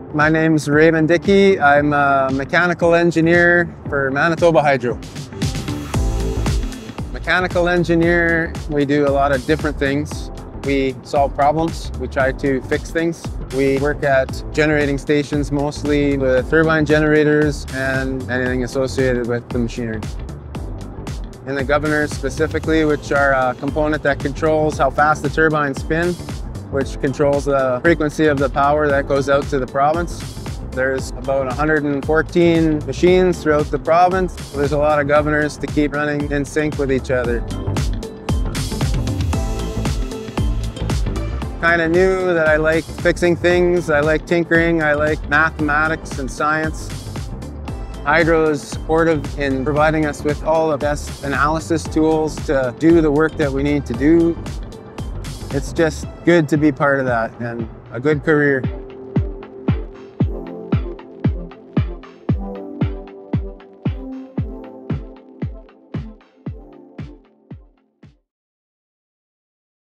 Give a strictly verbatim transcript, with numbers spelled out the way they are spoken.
My name's Raymond. I'm a mechanical engineer for Manitoba Hydro. Mechanical engineer, we do a lot of different things. We solve problems, we try to fix things. We work at generating stations mostly with turbine generators and anything associated with the machinery. And the governors specifically, which are a component that controls how fast the turbines spin, which controls the frequency of the power that goes out to the province. There's about one hundred fourteen machines throughout the province. So there's a lot of governors to keep running in sync with each other. Kind of knew that I like fixing things, I like tinkering, I like mathematics and science. Hydro is supportive in providing us with all the best analysis tools to do the work that we need to do. It's just good to be part of that and a good career.